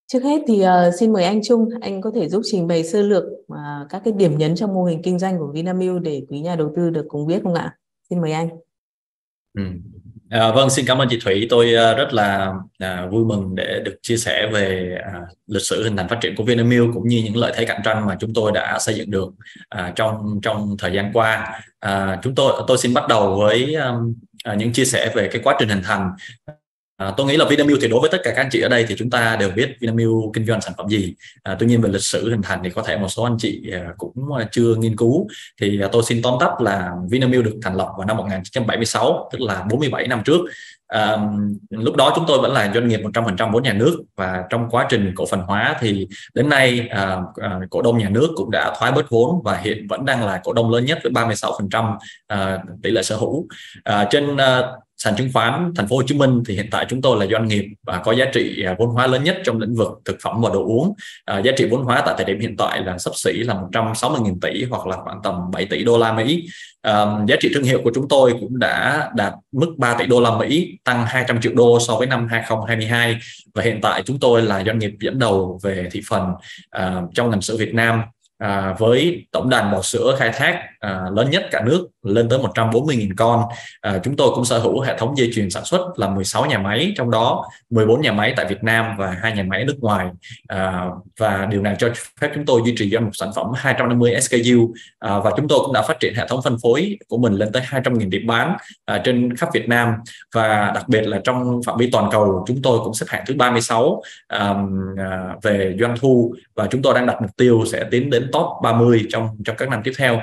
Trước hết thì xin mời anh Trung, anh có thể giúp trình bày sơ lược các cái điểm nhấn trong mô hình kinh doanh của Vinamilk để quý nhà đầu tư được cùng biết không ạ? Xin mời anh. Ừ. Vâng, xin cảm ơn chị Thủy. Tôi rất là vui mừng để được chia sẻ về lịch sử hình thành phát triển của Vinamilk cũng như những lợi thế cạnh tranh mà chúng tôi đã xây dựng được trong trong thời gian qua. Tôi xin bắt đầu với những chia sẻ về cái quá trình hình thành. Tôi nghĩ là Vinamilk thì đối với tất cả các anh chị ở đây thì chúng ta đều biết Vinamilk kinh doanh sản phẩm gì. Tuy nhiên về lịch sử hình thành thì có thể một số anh chị cũng chưa nghiên cứu. Thì tôi xin tóm tắt là Vinamilk được thành lập vào năm 1976, tức là 47 năm trước. À, Lúc đó chúng tôi vẫn là doanh nghiệp 100% vốn nhà nước, và trong quá trình cổ phần hóa thì đến nay cổ đông nhà nước cũng đã thoái bớt vốn và hiện vẫn đang là cổ đông lớn nhất với 36% tỷ lệ sở hữu. Trên sàn chứng khoán Thành phố Hồ Chí Minh thì hiện tại chúng tôi là doanh nghiệp có giá trị vốn hóa lớn nhất trong lĩnh vực thực phẩm và đồ uống. Giá trị vốn hóa tại thời điểm hiện tại là xấp xỉ là 160.000 tỷ, hoặc là khoảng tầm 7 tỷ đô la Mỹ. Giá trị thương hiệu của chúng tôi cũng đã đạt mức 3 tỷ đô la Mỹ, tăng 200 triệu đô so với năm 2022, và hiện tại chúng tôi là doanh nghiệp dẫn đầu về thị phần trong ngành sữa Việt Nam, với tổng đàn bò sữa khai thác lớn nhất cả nước lên tới 140.000 con. Chúng tôi cũng sở hữu hệ thống dây chuyền sản xuất là 16 nhà máy, trong đó 14 nhà máy tại Việt Nam và 2 nhà máy ở nước ngoài. Và điều này cho phép chúng tôi duy trì doanh mục sản phẩm 250 SKU, và chúng tôi cũng đã phát triển hệ thống phân phối của mình lên tới 200.000 điểm bán trên khắp Việt Nam. Và đặc biệt là trong phạm vi toàn cầu, chúng tôi cũng xếp hạng thứ 36 về doanh thu, và chúng tôi đang đặt mục tiêu sẽ tiến đến top 30 trong các năm tiếp theo.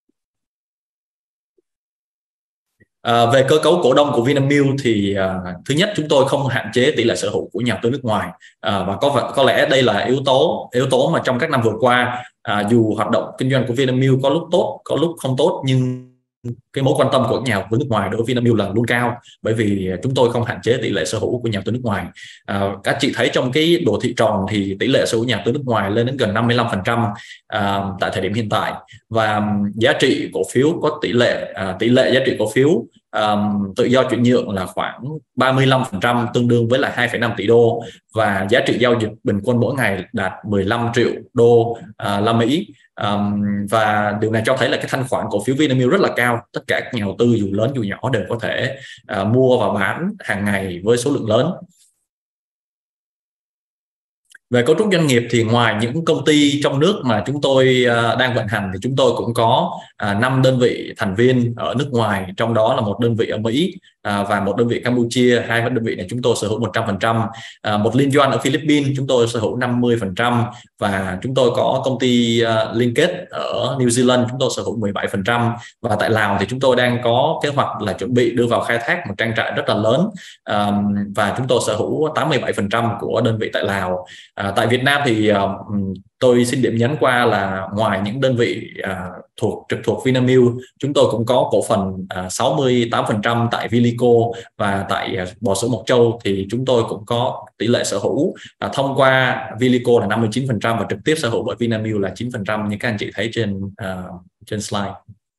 Về cơ cấu cổ đông của Vinamilk thì thứ nhất, chúng tôi không hạn chế tỷ lệ sở hữu của nhà đầu tư nước ngoài, và có lẽ đây là yếu tố mà trong các năm vừa qua, dù hoạt động kinh doanh của Vinamilk có lúc tốt có lúc không tốt, nhưng cái mối quan tâm của nhà đầu tư nước ngoài đối với Vinamilk là luôn cao, bởi vì chúng tôi không hạn chế tỷ lệ sở hữu của nhà đầu tư nước ngoài. Các chị thấy trong cái đồ thị tròn thì tỷ lệ sở hữu nhà đầu tư nước ngoài lên đến gần 55% tại thời điểm hiện tại, và giá trị cổ phiếu có tỷ lệ giá trị cổ phiếu tự do chuyển nhượng là khoảng 35%, tương đương với là 2,5 tỷ đô, và giá trị giao dịch bình quân mỗi ngày đạt 15 triệu đô la Mỹ. Và điều này cho thấy là cái thanh khoản cổ phiếu Vinamilk rất là cao. Tất cả các nhà đầu tư dù lớn dù nhỏ đều có thể mua và bán hàng ngày với số lượng lớn. Về cấu trúc doanh nghiệp thì ngoài những công ty trong nước mà chúng tôi đang vận hành, thì chúng tôi cũng có 5 đơn vị thành viên ở nước ngoài, trong đó là một đơn vị ở Mỹ và một đơn vị Campuchia. Hai đơn vị này chúng tôi sở hữu 100%. Một liên doanh ở Philippines chúng tôi sở hữu 50%, và chúng tôi có công ty liên kết ở New Zealand chúng tôi sở hữu 17%. Và tại Lào thì chúng tôi đang có kế hoạch là chuẩn bị đưa vào khai thác một trang trại rất là lớn, và chúng tôi sở hữu 87% của đơn vị tại Lào. Tại Việt Nam thì tôi xin điểm nhấn qua là ngoài những đơn vị trực thuộc Vinamilk, chúng tôi cũng có cổ phần 68% tại Vilico, và tại bò sữa Mộc Châu thì chúng tôi cũng có tỷ lệ sở hữu thông qua Vilico là 59%, và trực tiếp sở hữu bởi Vinamilk là 9%, như các anh chị thấy trên slide.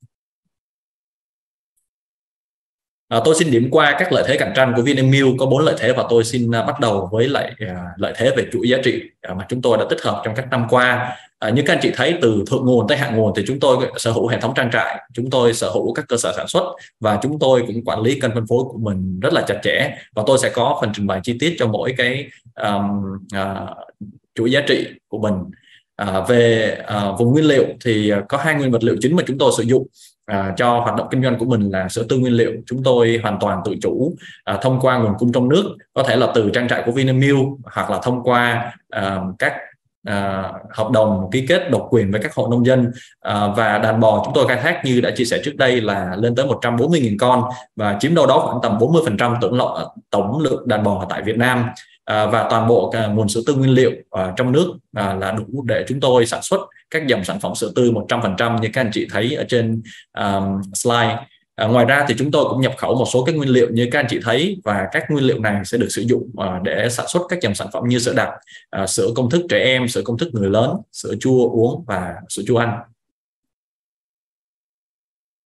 Tôi xin điểm qua các lợi thế cạnh tranh của Vinamilk. Có 4 lợi thế, và tôi xin bắt đầu với lợi thế về chuỗi giá trị mà chúng tôi đã tích hợp trong các năm qua. Như các anh chị thấy, từ thượng nguồn tới hạ nguồn thì chúng tôi sở hữu hệ thống trang trại, chúng tôi sở hữu các cơ sở sản xuất, và chúng tôi cũng quản lý kênh phân phối của mình rất là chặt chẽ. Và tôi sẽ có phần trình bày chi tiết cho mỗi cái chuỗi giá trị của mình. Về vùng nguyên liệu thì có 2 nguyên vật liệu chính mà chúng tôi sử dụng cho hoạt động kinh doanh của mình là sữa tươi nguyên liệu. Chúng tôi hoàn toàn tự chủ thông qua nguồn cung trong nước, có thể là từ trang trại của Vinamilk, hoặc là thông qua các hợp đồng ký kết độc quyền với các hộ nông dân. Và đàn bò chúng tôi khai thác như đã chia sẻ trước đây là lên tới 140.000 con, và chiếm đâu đó khoảng tầm 40% tổng lượng đàn bò tại Việt Nam. Và toàn bộ nguồn sữa tươi nguyên liệu trong nước là đủ để chúng tôi sản xuất các dòng sản phẩm sữa tươi 100% như các anh chị thấy ở trên slide. Ngoài ra thì chúng tôi cũng nhập khẩu một số các nguyên liệu như các anh chị thấy, và các nguyên liệu này sẽ được sử dụng để sản xuất các dòng sản phẩm như sữa đặc, sữa công thức trẻ em, sữa công thức người lớn, sữa chua uống và sữa chua ăn.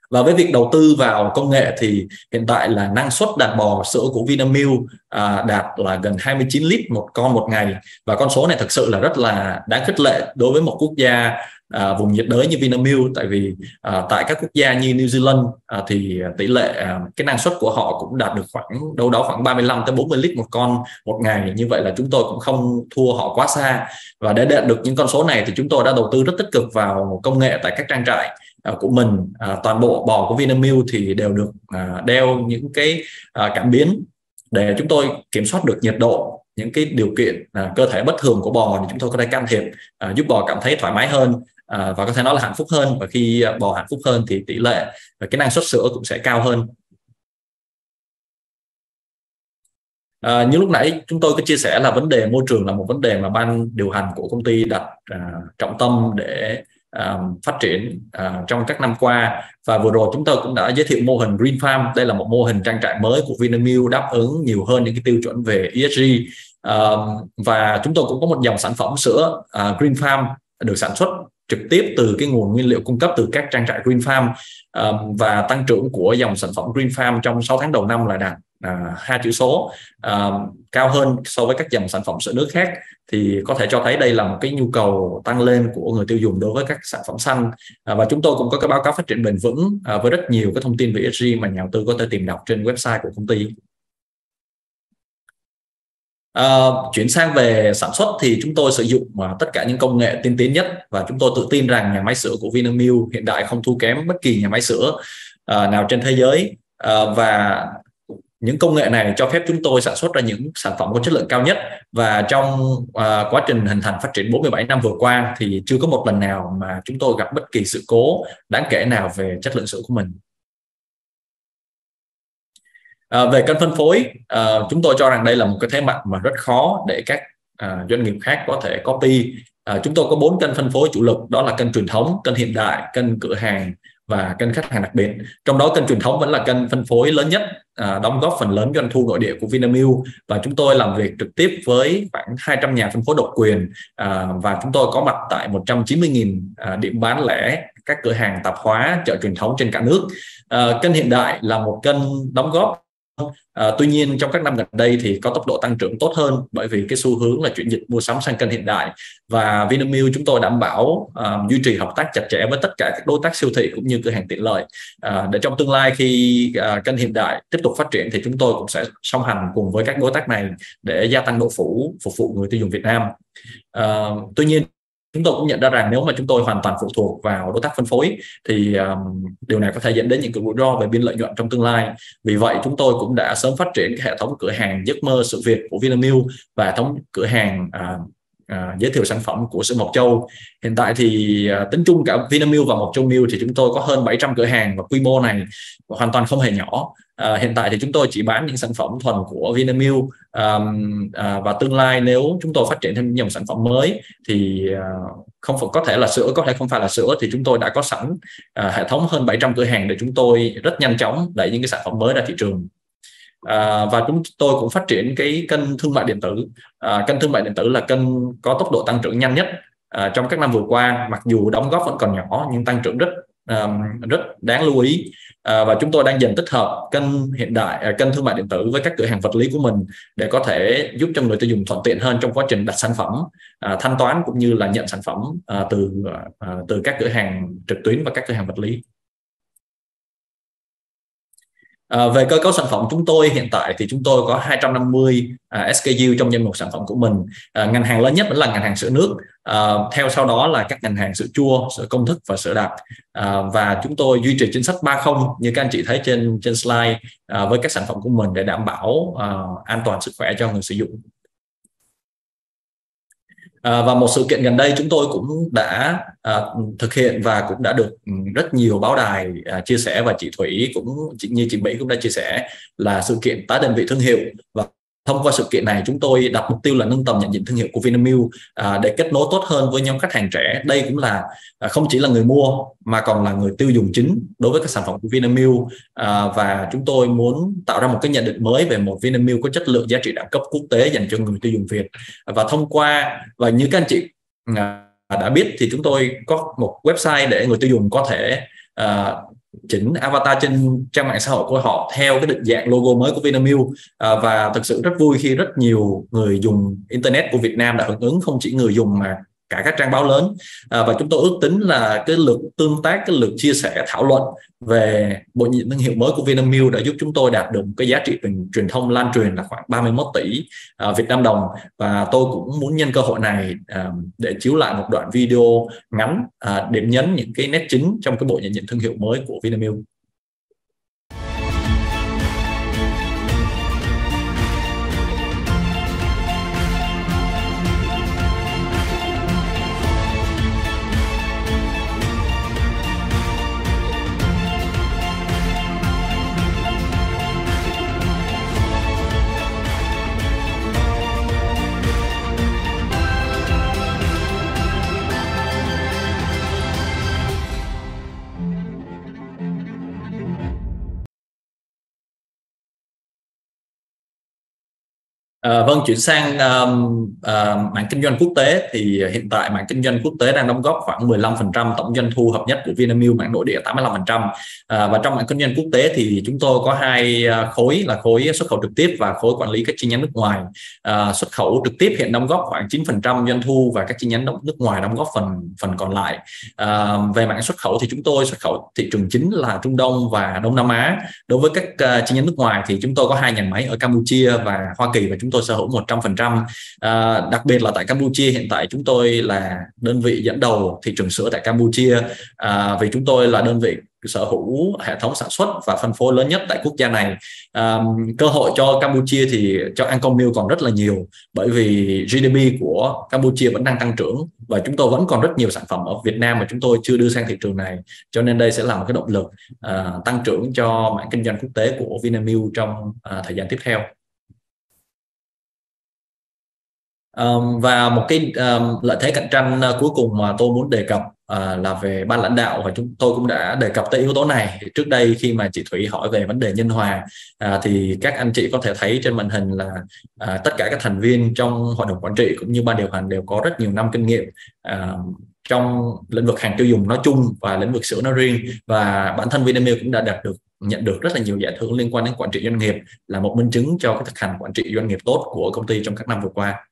Và với việc đầu tư vào công nghệ thì hiện tại là năng suất đàn bò sữa của Vinamilk đạt là gần 29 lít một con một ngày, và con số này thực sự là rất là đáng khích lệ đối với một quốc gia vùng nhiệt đới như Vinamilk. Tại vì tại các quốc gia như New Zealand thì tỷ lệ cái năng suất của họ cũng đạt được khoảng đâu đó khoảng 35 tới 40 lít một con một ngày. Như vậy là chúng tôi cũng không thua họ quá xa, và để đạt được những con số này thì chúng tôi đã đầu tư rất tích cực vào công nghệ tại các trang trại của mình. Toàn bộ bò của Vinamilk thì đều được đeo những cái cảm biến để chúng tôi kiểm soát được nhiệt độ, những cái điều kiện cơ thể bất thường của bò thì chúng tôi có thể can thiệp, giúp bò cảm thấy thoải mái hơn và có thể nói là hạnh phúc hơn. Và khi bò hạnh phúc hơn thì tỷ lệ và cái năng suất sữa cũng sẽ cao hơn. Như lúc nãy chúng tôi có chia sẻ là vấn đề môi trường là một vấn đề mà ban điều hành của công ty đặt trọng tâm để phát triển trong các năm qua. Và vừa rồi chúng tôi cũng đã giới thiệu mô hình Green Farm. Đây là một mô hình trang trại mới của Vinamilk đáp ứng nhiều hơn những cái tiêu chuẩn về ESG. Và chúng tôi cũng có một dòng sản phẩm sữa Green Farm được sản xuất trực tiếp từ cái nguồn nguyên liệu cung cấp từ các trang trại Green Farm. Và tăng trưởng của dòng sản phẩm Green Farm trong 6 tháng đầu năm là đạt 2 chữ số, cao hơn so với các dòng sản phẩm sữa nước khác. Thì có thể cho thấy đây là một cái nhu cầu tăng lên của người tiêu dùng đối với các sản phẩm xanh. Và chúng tôi cũng có cái báo cáo phát triển bền vững với rất nhiều cái thông tin về ESG mà nhà đầu tư có thể tìm đọc trên website của công ty. Chuyển sang về sản xuất thì chúng tôi sử dụng tất cả những công nghệ tiên tiến nhất, và chúng tôi tự tin rằng nhà máy sữa của Vinamilk hiện đại không thua kém bất kỳ nhà máy sữa nào trên thế giới. Và những công nghệ này cho phép chúng tôi sản xuất ra những sản phẩm có chất lượng cao nhất. Và trong quá trình hình thành phát triển 47 năm vừa qua thì chưa có một lần nào mà chúng tôi gặp bất kỳ sự cố đáng kể nào về chất lượng sữa của mình. Về kênh phân phối, chúng tôi cho rằng đây là một cái thế mạnh mà rất khó để các doanh nghiệp khác có thể copy. Chúng tôi có 4 kênh phân phối chủ lực, đó là kênh truyền thống, kênh hiện đại, kênh cửa hàng và kênh khách hàng đặc biệt. Trong đó kênh truyền thống vẫn là kênh phân phối lớn nhất, đóng góp phần lớn doanh thu nội địa của Vinamilk, và chúng tôi làm việc trực tiếp với khoảng 200 nhà phân phối độc quyền, và chúng tôi có mặt tại 190.000 điểm bán lẻ, các cửa hàng tạp hóa, chợ truyền thống trên cả nước. Kênh hiện đại là một kênh đóng góp, tuy nhiên trong các năm gần đây thì có tốc độ tăng trưởng tốt hơn, bởi vì cái xu hướng là chuyển dịch mua sắm sang kênh hiện đại. Và Vinamilk chúng tôi đảm bảo duy trì hợp tác chặt chẽ với tất cả các đối tác siêu thị cũng như cửa hàng tiện lợi, để trong tương lai khi kênh hiện đại tiếp tục phát triển thì chúng tôi cũng sẽ song hành cùng với các đối tác này để gia tăng độ phủ phục vụ người tiêu dùng Việt Nam. Tuy nhiên chúng tôi cũng nhận ra rằng nếu mà chúng tôi hoàn toàn phụ thuộc vào đối tác phân phối thì điều này có thể dẫn đến những rủi ro về biên lợi nhuận trong tương lai. Vì vậy chúng tôi cũng đã sớm phát triển cái hệ thống cửa hàng giấc mơ sữa Việt của Vinamilk và hệ thống cửa hàng giới thiệu sản phẩm của sữa Mộc Châu. Hiện tại thì tính chung cả Vinamilk và Mộc Châu Milk thì chúng tôi có hơn 700 cửa hàng, và quy mô này hoàn toàn không hề nhỏ. Hiện tại thì chúng tôi chỉ bán những sản phẩm thuần của Vinamilk, và tương lai nếu chúng tôi phát triển thêm dòng sản phẩm mới thì không phải, có thể là sữa, có thể không phải là sữa, thì chúng tôi đã có sẵn hệ thống hơn 700 cửa hàng để chúng tôi rất nhanh chóng đẩy những cái sản phẩm mới ra thị trường. Và chúng tôi cũng phát triển cái kênh thương mại điện tử. Kênh thương mại điện tử là kênh có tốc độ tăng trưởng nhanh nhất trong các năm vừa qua, mặc dù đóng góp vẫn còn nhỏ nhưng tăng trưởng rất đáng lưu ý. Và chúng tôi đang dần tích hợp kênh hiện đại, kênh thương mại điện tử với các cửa hàng vật lý của mình để có thể giúp cho người tiêu dùng thuận tiện hơn trong quá trình đặt sản phẩm, thanh toán cũng như là nhận sản phẩm từ các cửa hàng trực tuyến và các cửa hàng vật lý. Về cơ cấu sản phẩm chúng tôi hiện tại thì chúng tôi có 250 SKU trong danh mục sản phẩm của mình. Ngành hàng lớn nhất vẫn là ngành hàng sữa nước, theo sau đó là các ngành hàng sữa chua, sữa công thức và sữa đặc. Và chúng tôi duy trì chính sách 30 như các anh chị thấy trên slide với các sản phẩm của mình để đảm bảo an toàn sức khỏe cho người sử dụng. Và một sự kiện gần đây chúng tôi cũng đã thực hiện và cũng đã được rất nhiều báo đài chia sẻ, và chị Thủy cũng như chị Mỹ cũng đã chia sẻ, là sự kiện tái định vị thương hiệu. Và thông qua sự kiện này chúng tôi đặt mục tiêu là nâng tầm nhận diện thương hiệu của Vinamilk để kết nối tốt hơn với nhóm khách hàng trẻ. Đây cũng là không chỉ là người mua mà còn là người tiêu dùng chính đối với các sản phẩm của Vinamilk. Và chúng tôi muốn tạo ra một cái nhận định mới về một Vinamilk có chất lượng, giá trị đẳng cấp quốc tế dành cho người tiêu dùng Việt. Và thông qua, và như các anh chị đã biết thì chúng tôi có một website để người tiêu dùng có thể chỉnh avatar trên trang mạng xã hội của họ theo cái định dạng logo mới của Vinamilk. Và thực sự rất vui khi rất nhiều người dùng internet của Việt Nam đã hưởng ứng, không chỉ người dùng mà cả các trang báo lớn. Và chúng tôi ước tính là cái lượt tương tác, cái lượt chia sẻ, thảo luận về bộ nhịn thương hiệu mới của Vinamilk đã giúp chúng tôi đạt được một cái giá trị truyền thông lan truyền là khoảng 31 tỷ Việt Nam đồng. Và tôi cũng muốn nhân cơ hội này để chiếu lại một đoạn video ngắn điểm nhấn những cái nét chính trong cái bộ nhận diện thương hiệu mới của Vinamilk. Vâng, chuyển sang mảng kinh doanh quốc tế thì hiện tại mảng kinh doanh quốc tế đang đóng góp khoảng 15% tổng doanh thu hợp nhất của Vinamilk, mảng nội địa 85%. Và trong mảng kinh doanh quốc tế thì chúng tôi có hai khối là khối xuất khẩu trực tiếp và khối quản lý các chi nhánh nước ngoài. Xuất khẩu trực tiếp hiện đóng góp khoảng 9% doanh thu và các chi nhánh nước ngoài đóng góp phần còn lại. Về mảng xuất khẩu thì chúng tôi xuất khẩu thị trường chính là Trung Đông và Đông Nam Á. Đối với các chi nhánh nước ngoài thì chúng tôi có 2 nhà máy ở Campuchia và Hoa Kỳ và chúng tôi sở hữu 100%. Đặc biệt là tại Campuchia hiện tại chúng tôi là đơn vị dẫn đầu thị trường sữa tại Campuchia, vì chúng tôi là đơn vị sở hữu hệ thống sản xuất và phân phối lớn nhất tại quốc gia này. Cơ hội cho Campuchia thì cho Ancomilk còn rất là nhiều, bởi vì GDP của Campuchia vẫn đang tăng trưởng và chúng tôi vẫn còn rất nhiều sản phẩm ở Việt Nam mà chúng tôi chưa đưa sang thị trường này, cho nên đây sẽ là một cái động lực tăng trưởng cho mảng kinh doanh quốc tế của Vinamilk trong thời gian tiếp theo. Và một cái lợi thế cạnh tranh cuối cùng mà tôi muốn đề cập là về ban lãnh đạo, và chúng tôi cũng đã đề cập tới yếu tố này trước đây khi mà chị Thủy hỏi về vấn đề nhân hòa. Thì các anh chị có thể thấy trên màn hình là tất cả các thành viên trong hội đồng quản trị cũng như ban điều hành đều có rất nhiều năm kinh nghiệm trong lĩnh vực hàng tiêu dùng nói chung và lĩnh vực sữa nói riêng, và bản thân Vinamilk cũng đã nhận được rất là nhiều giải thưởng liên quan đến quản trị doanh nghiệp, là một minh chứng cho cái thực hành quản trị doanh nghiệp tốt của công ty trong các năm vừa qua.